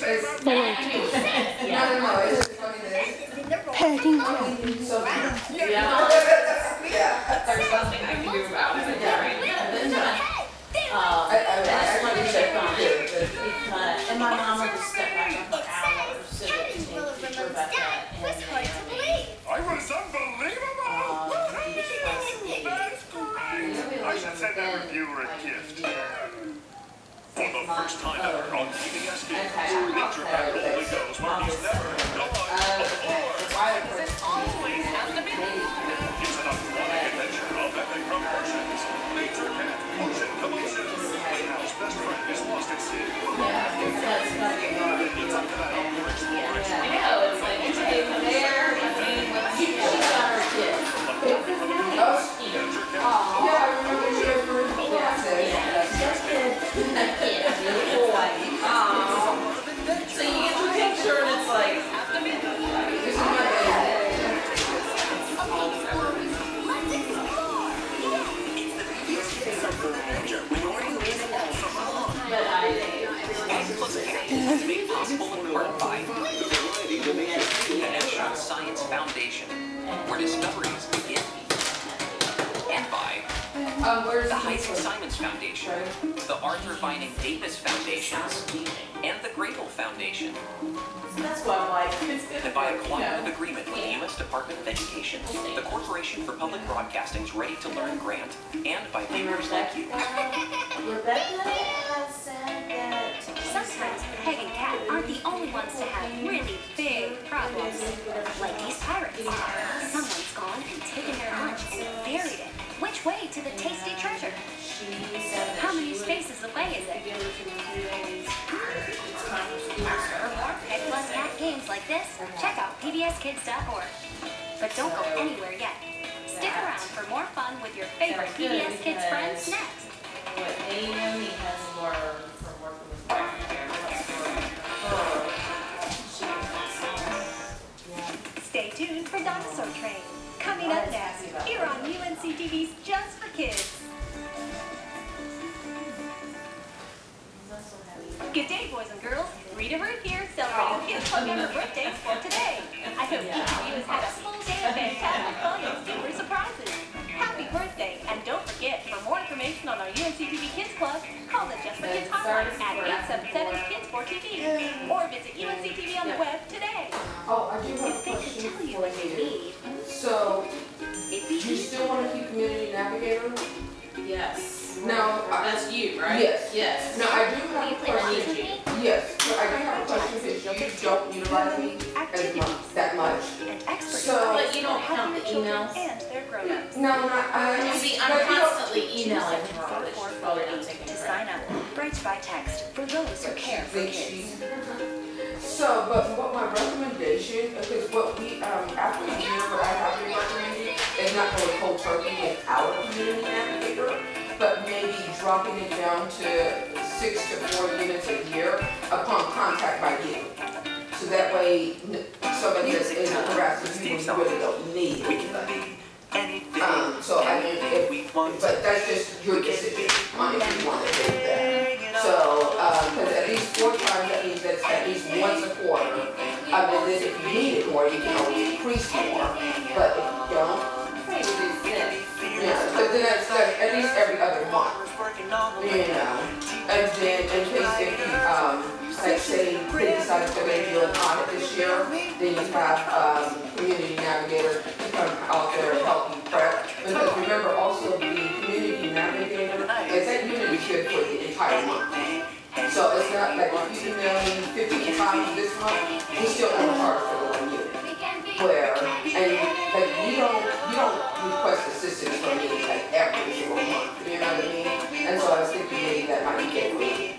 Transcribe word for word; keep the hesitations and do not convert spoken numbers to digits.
it's, no, no, no, it's just funny that Packing. so Yeah. Yeah. There's nothing I can do about it. Yeah. Um, I, I, that's one I, of the comments because, and my mom would just step back for hours so that she didn't teach her about that. And I was unbelievable! um, That's great! I should send that reviewer a gift. For the first time ever on P B S Kids, Nature Pack Holy Ghost, where he's never gone before. It's always has to be. It's an aquatic adventure of epic proportions. Nature Pack, motion commotion. Hal's best friend is lost at sea. yeah, it's gotta be hard. It's up to that outdoor explorer. I know, it's like, it's like there, I mean, she, she got her kid. Nature Pack. yeah, I remember you guys were in classes. So you get the picture and it's like, This is my baby. but I, Made possible in part by the National Science Foundation, where discoveries begin, and by Um, where's the Heising Simons Foundation, the Arthur Vining Davis Foundations, and the Gradle Foundation, that's why I'm like, it's good. and by a cooperative agreement with the U S Department of Education, the Corporation for Public Broadcasting's Ready to Learn grant, and by viewers like you. Rebecca has said that Sometimes Peg and Cat aren't the only ones to have really big problems. Like these pirates. Someone's gone and taken their lunch and buried it. Which way to the tasty treasure? How many spaces away is it? For more Peg plus Cat games like this, check out P B S kids dot org. But don't go anywhere yet. Stick around for more fun with your favorite P B S Kids friends next. what Naomi has learned from working with grandparents for her. Stay tuned for Dinosaur Train. Coming up next, here on U N C T V's Just for Kids. Good day, boys and girls. Rita Ruth here, celebrating Kids Club member birthdays for today. I hope each of you has had a full day of fantastic fun and super surprises. Happy birthday, and don't forget, for more information on our U N C T V Kids Club, call the Just for Kids hotline at eight seven seven kids four T V or visit U N C T V on the web today. Oh, I do have a If they could question tell you for what you you. need, So, it'd do be you still want to keep Community Navigator? Yes. No, I, That's you, right? Yes. Yes. no, I do Will have you a play tennis question. with me? Yes, but I do have a question because you don't utilize me as much, that much. And experts So- But you don't count the children emails? and their grown-ups. No, not, I. You see, but I'm you don't- constantly emailing her, but she's probably not taking To credit. sign up, bridge by text for those who care for think kids. she's- So, but what my recommendation, because what we, um, after a year, what I have been recommending is not going cold turkey without a Community Navigator, but maybe dropping it down to six to four units a year upon contact by you. So that way, n- somebody is isn't harassing you when you really don't need We it. can be anything, Um, so I mean, if, we want to. but that's just your decision on if you want to do that. So, um, cause at least four times, that means that's at least once a quarter. I mean, then if you need it more, you can always increase more, but if you don't, yeah, but then that's like at least every other month, you know. And then in case if you, um, like say they decide to maybe do an audit this year, then you have, um, Community Navigator to come out there and help you prep. Because remember also the Community Navigator, is that unit is good for the entire month. So it's not like if you email me fifteen times this month, we still have a charge for the one unit. Where, and like you don't, you don't request assistance from me like every single month, you know what I mean? And so I was thinking maybe that might be good for you.